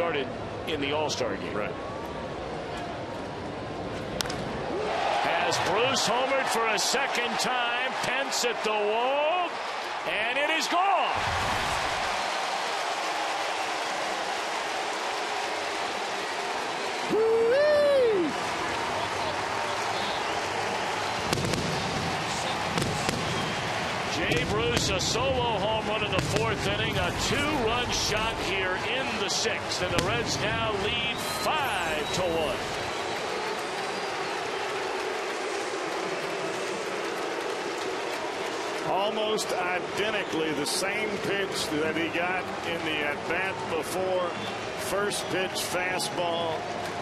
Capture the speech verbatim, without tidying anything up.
started in the All-Star game. Right. As Bruce homered for a second time, Pence at the wall, and it is gone. Jay Bruce, a solo home run in the fourth inning, a two-run shot here in the sixth, and the Reds now lead five to one. Almost identically the same pitch that he got in the at-bat before. First pitch fastball,